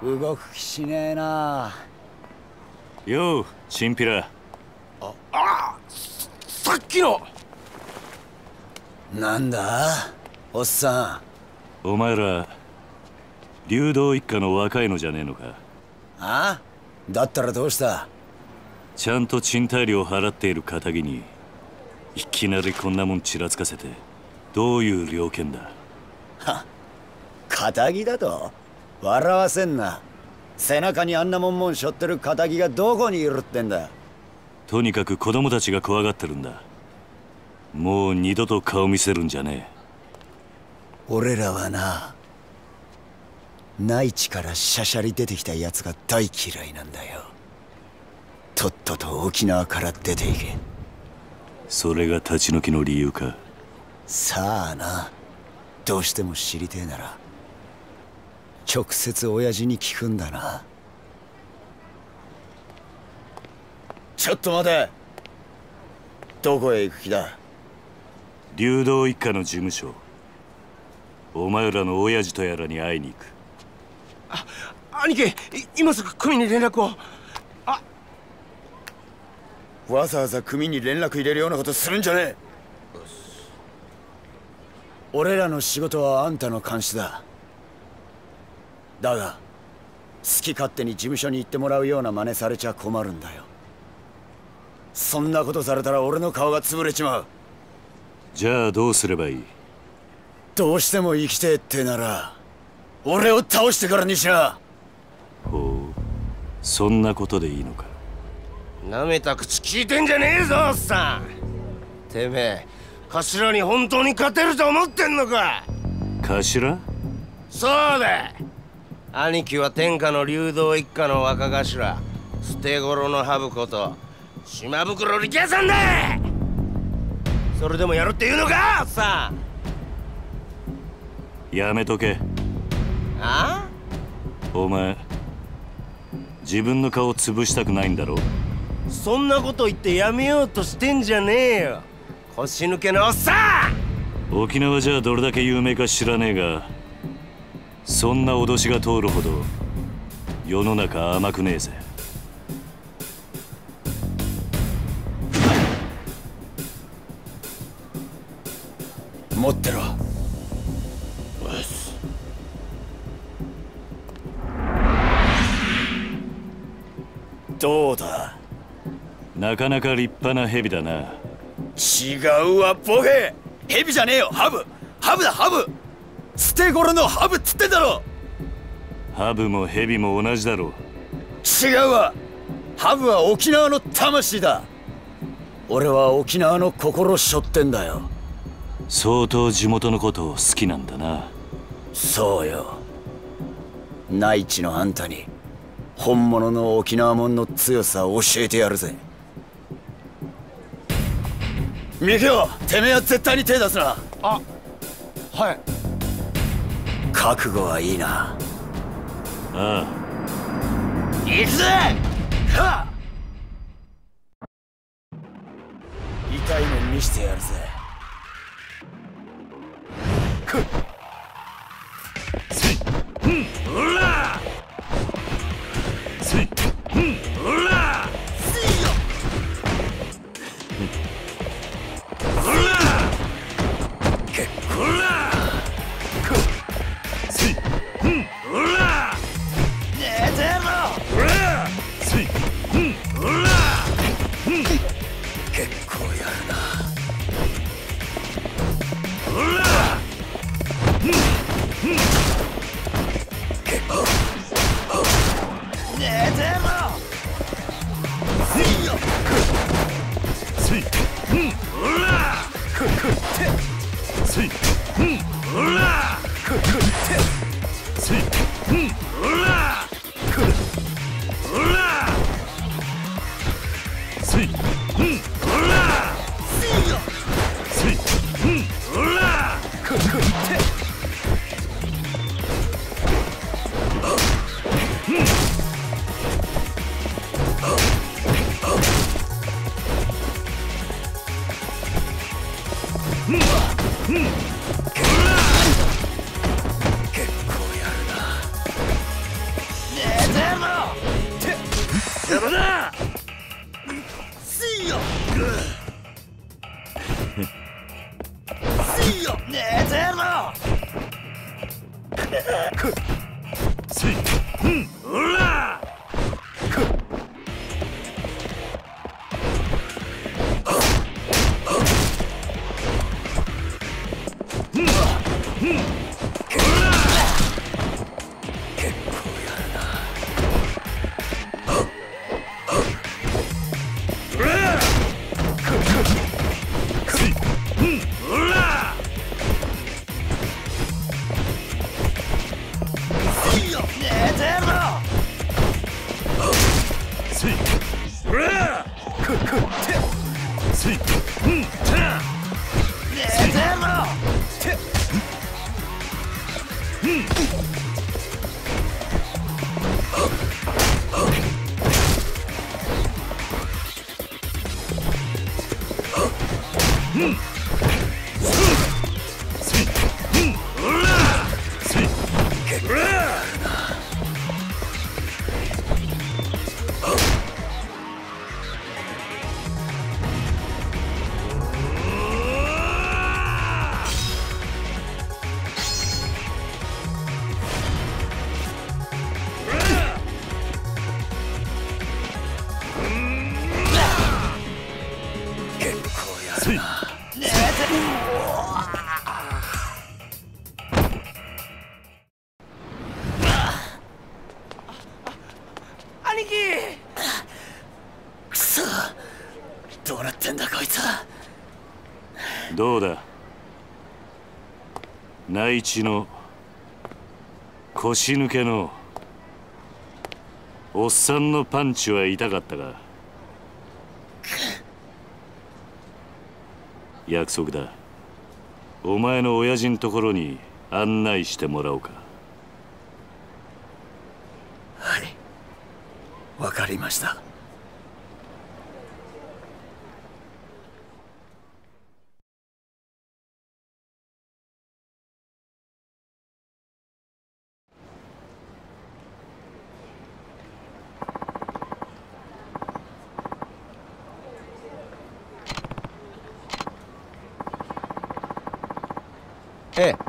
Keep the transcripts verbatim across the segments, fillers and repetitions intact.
動く気しねえな。 ようチンピラ。 ああ、さっきのなんだおっさん。お前ら竜道一家の若いのじゃねえのか。 ん。あ？だったらどうした？ ちゃんと賃貸料払っている堅気にいきなりこんなもんちらつかせてどういう了見だ。 はっ、堅気だと笑わせんな。背中にあんなもんもん背負ってる堅気がどこにいるってんだ。 とにかく子供たちが怖がってるんだ。もう二度と顔見せるんじゃねえ。 俺らはな、内地からしゃしゃり出てきたやつが大嫌いなんだよ。とっとと沖縄から出ていけ。 それが立ち退きの理由か。 さあな、どうしても知りてえなら直接親父に聞くんだな。ちょっと待て。どこへ行く気だ？ 竜道一家の事務所。お前らの親父とやらに会いに行く。 あ、兄貴、今すぐ組に連絡を。あ、 わざわざ組に連絡入れるようなことするんじゃねえ。俺らの仕事はあんたの監視だ。だが好き勝手に事務所に行ってもらうような真似されちゃ困るんだよ。そんなことされたら俺の顔が潰れちまう。 じゃあどうすればいい？ どうしても生きてえってなら俺を倒してからにしな。 ほう、そんなことでいいのか。 なめた口聞いてんじゃねえぞおっさん。てめえ頭に本当に勝てると思ってんのか。 頭？ そうだ。兄貴は天下の竜道一家の若頭捨て頃のハブこと島袋力也さんだ。それでもやるって言うのかおっさん。やめとけ。 ああ？お前自分の顔潰したくないんだろ。 そんなこと言ってやめようとしてんじゃねえよ、腰抜けのおっさん。 沖縄じゃどれだけ有名か知らねえが、そんな脅しが通るほど世の中甘くねえぜ。 持ってろ。どうだ？ なかなか立派な蛇だな。 違うわボケ。蛇じゃねえよ、ハブ。ハブだハブ。捨て頃のハブっつってんだろ。 ハブも蛇も同じだろ。 違うわ。ハブは沖縄の魂だ。俺は沖縄の心背負ってんだよ。 相当地元のことを好きなんだな。 そうよ。内地のあんたに本物の沖縄もんの強さを教えてやるぜ。ミキオ、てめえは絶対に手出すな。 あ、はい。 覚悟はいいな。 ああ。 行くぜ。はっ。痛いの見してやるぜ。ふっ。 ほら。ほら。 結構やるな。 兄貴。 くそ、どうなってんだこいつは。 どうだ、内地の腰抜けのおっさんのパンチは痛かったが、約束だ。お前の親父のところに案内してもらおうか。 はい、わかりました。 ええ。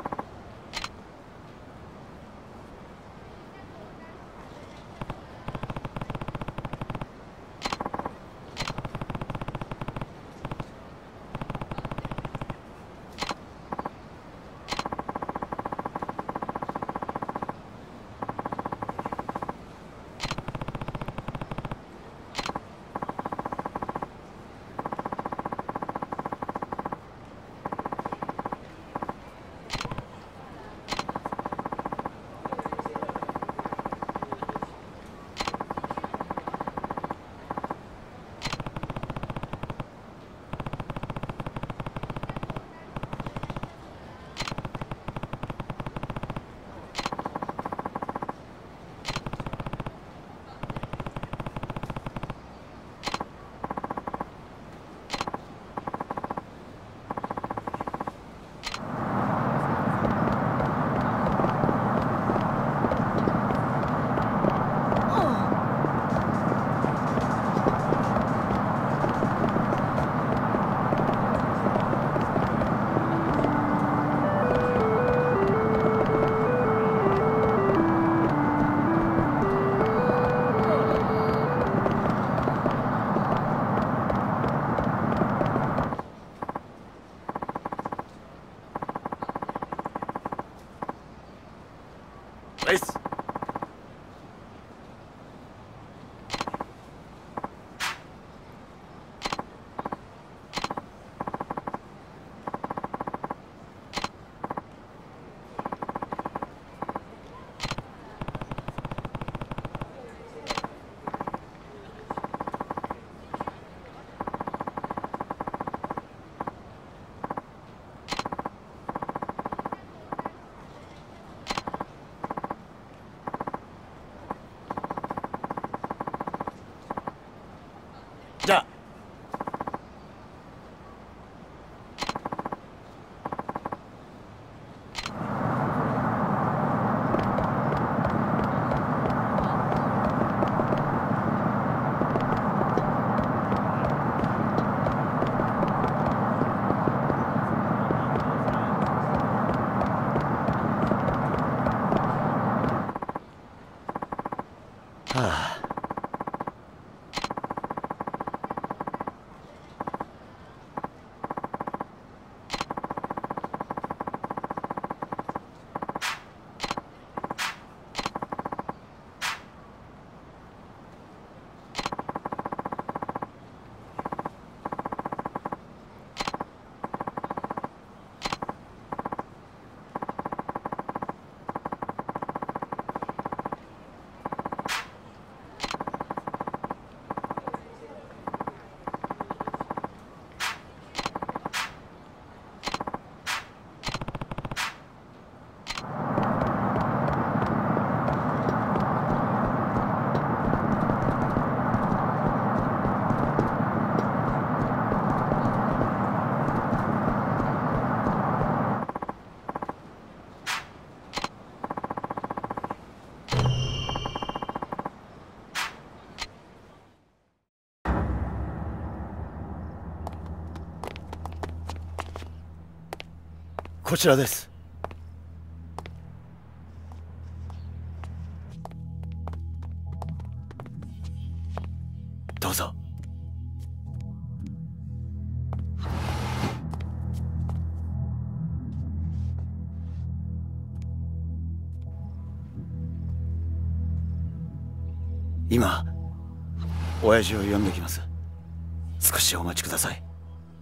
ナイス。じゃあ。はあ。 こちらです。どうぞ。今親父を呼んできます。少しお待ちください。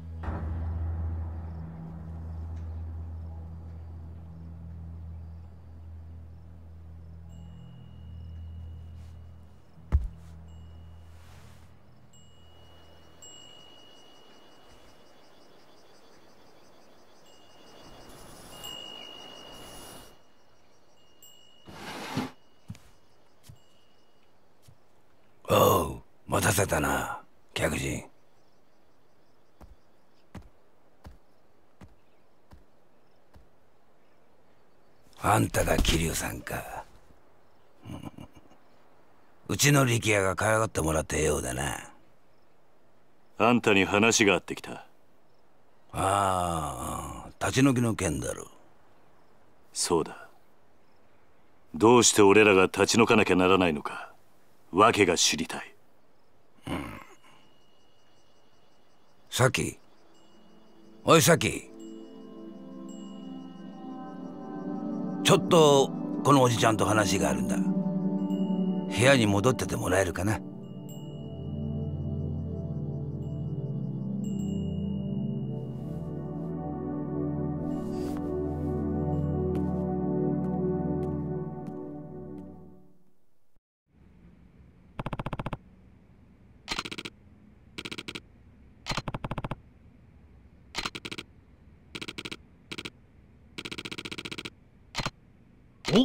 おう、待たせたな、客人。あんたが桐生さんか。うちの力也が可愛がってもらったようだな。 あんたに話があってきた。 ああ、立ち退きの件だろ。 そうだ。どうして俺らが立ち退かなきゃならないのか、訳が知りたい。 うん。サキ、おいサキ、ちょっとこのおじちゃんと話があるんだ。部屋に戻っててもらえるかな。 おっ、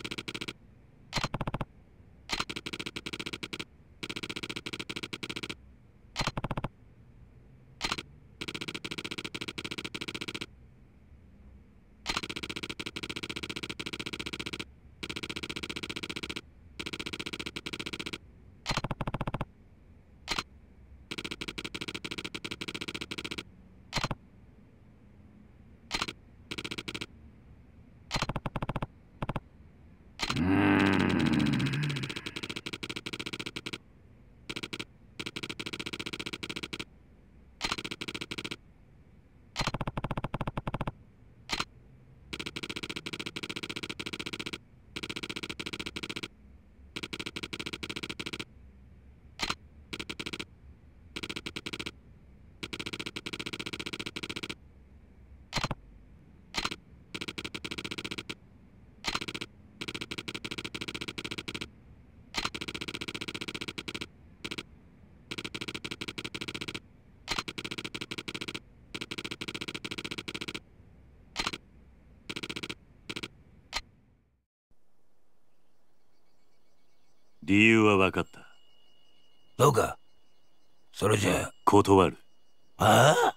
理由は分かった。 どうか。それじゃあ断る。 ああ、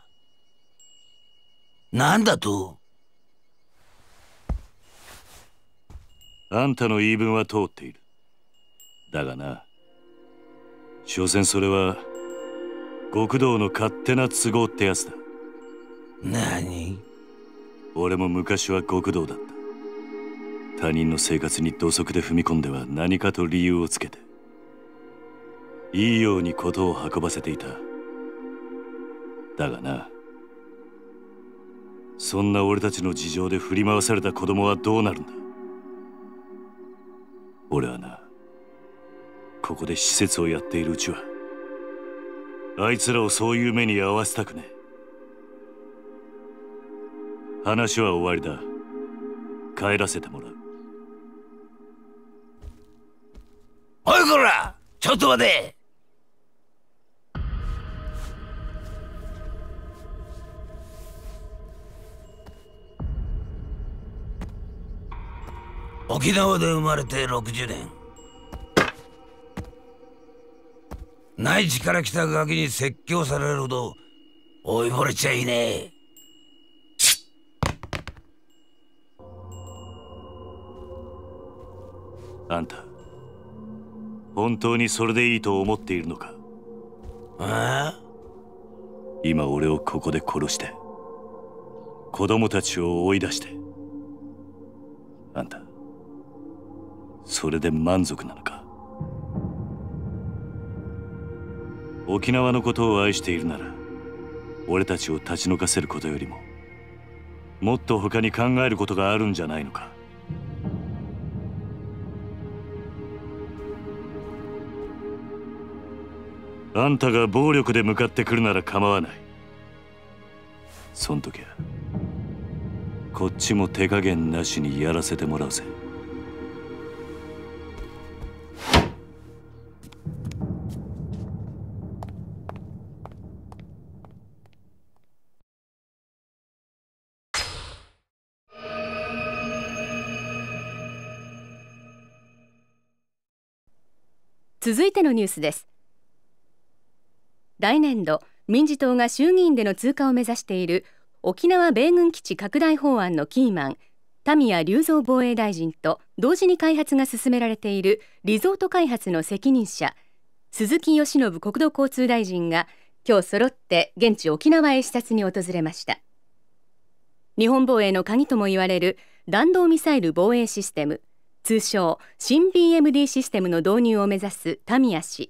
なんだと。 あんたの言い分は通っている。だがな、所詮それは極道の勝手な都合ってやつだ。 何？ 俺も昔は極道だった。他人の生活に土足で踏み込んでは何かと理由をつけていいように事を運ばせていた。だがな、そんな俺たちの事情で振り回された子供はどうなるんだ。俺はな、ここで施設をやっているうちはあいつらをそういう目に遭わせたくねえ。話は終わりだ。帰らせてもらう。 おいこら、ちょっと待て。沖縄で生まれてろくじゅうねん。内地から来たガキに説教されるほど老いぼれちゃいねえ。 あんた本当にそれでいいと思っているのか。 ああ、 今俺をここで殺して子供たちを追い出して。あんたそれで満足なのか？沖縄のことを愛しているなら、俺たちを立ち退かせることよりももっと他に考えることがあるんじゃないのか？あんたが暴力で向かってくるなら構わない。そん時はこっちも手加減なしにやらせてもらうぜ。 続いてのニュースです。来年度、民自党が衆議院での通過を目指している沖縄米軍基地拡大法案のキーマン、田宮隆三防衛大臣と同時に開発が進められているリゾート開発の責任者、鈴木義信国土交通大臣が今日揃って現地沖縄へ視察に訪れました。日本防衛の鍵とも言われる弾道ミサイル防衛システム、通称新 ビーエムディー システムの導入を目指す田宮氏。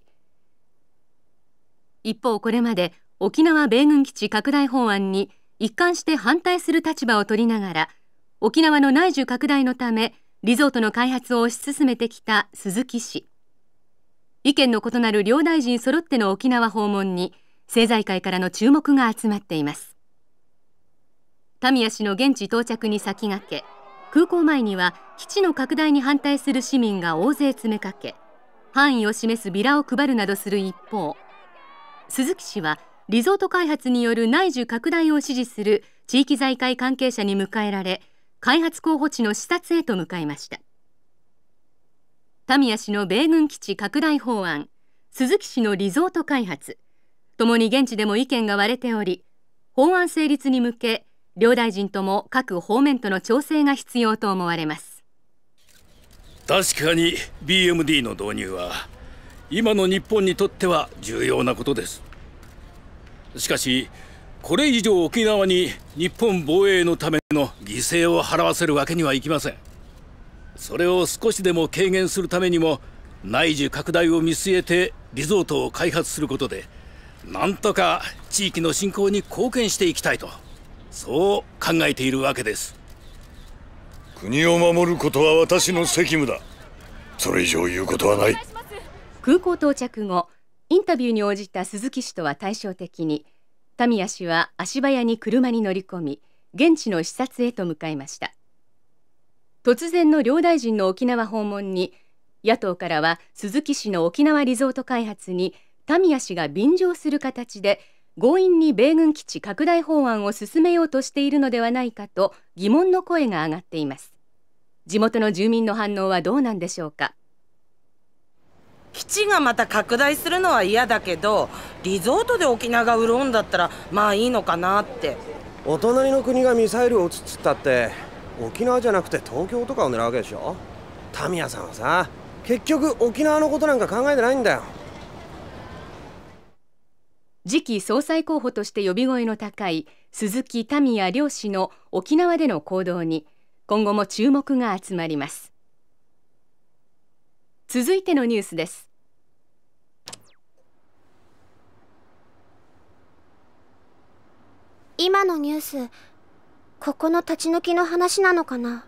一方、これまで沖縄米軍基地拡大法案に一貫して反対する立場を取りながら、沖縄の内需拡大のためリゾートの開発を推し進めてきた鈴木氏。意見の異なる両大臣揃っての沖縄訪問に政財界からの注目が集まっています。田宮氏の現地到着に先駆け、空港前には基地の拡大に反対する市民が大勢詰めかけ、範囲を示すビラを配るなどする一方、鈴木氏はリゾート開発による内需拡大を支持する地域財界関係者に迎えられ、開発候補地の視察へと向かいました。田宮氏の米軍基地拡大法案、鈴木氏のリゾート開発、ともに現地でも意見が割れており、法案成立に向け両大臣とも各方面との調整が必要と思われます。 確かに ビーエムディー の導入は今の日本にとっては重要なことです。しかしこれ以上沖縄に日本防衛のための犠牲を払わせるわけにはいきません。それを少しでも軽減するためにも内需拡大を見据えてリゾートを開発することで、なんとか地域の振興に貢献していきたいと、そう考えているわけです。 国を守ることは私の責務だ。それ以上言うことはない。 空港到着後、インタビューに応じた鈴木氏とは対照的に、田宮氏は足早に車に乗り込み、現地の視察へと向かいました。突然の両大臣の沖縄訪問に、野党からは鈴木氏の沖縄リゾート開発に田宮氏が便乗する形で強引に米軍基地拡大法案を進めようとしているのではないかと疑問の声が上がっています。地元の住民の反応はどうなんでしょうか。 基地がまた拡大するのは嫌だけど、リゾートで沖縄が潤うんだったらまあいいのかなって。 お隣の国がミサイルを撃つっつったって沖縄じゃなくて東京とかを狙うわけでしょ。田宮さんはさ、結局沖縄のことなんか考えてないんだよ。 次期総裁候補として呼び声の高い鈴木田宮両氏の沖縄での行動に今後も注目が集まります。続いてのニュースです。 今のニュース、ここの立ち退きの話なのかな。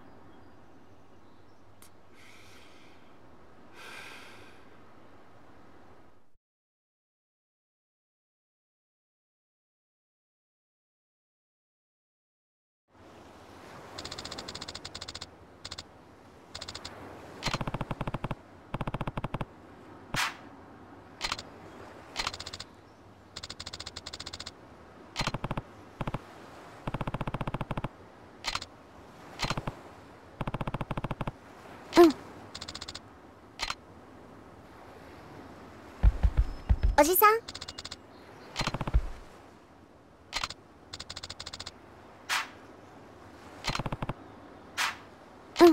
おじさん。うん。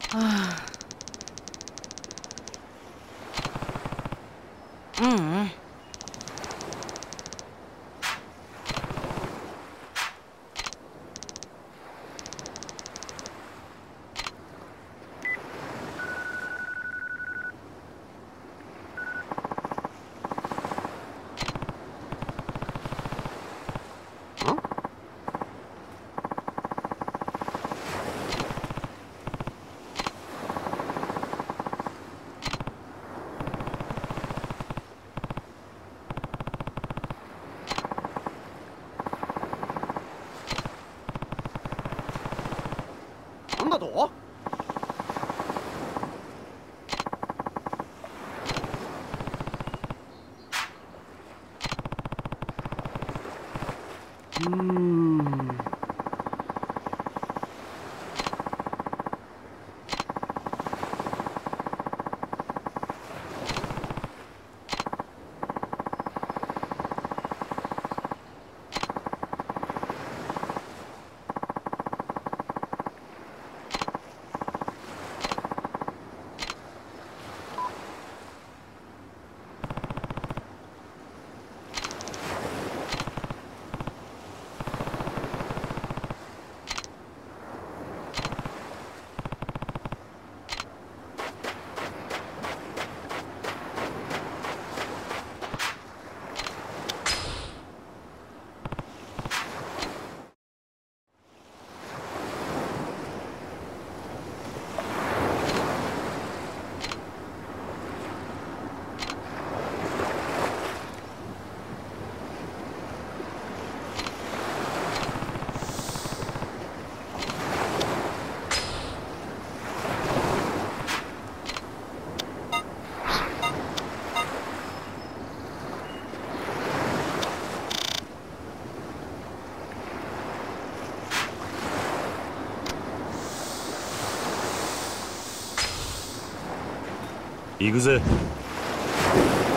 あううんなんだと？うーん。 行くぜ。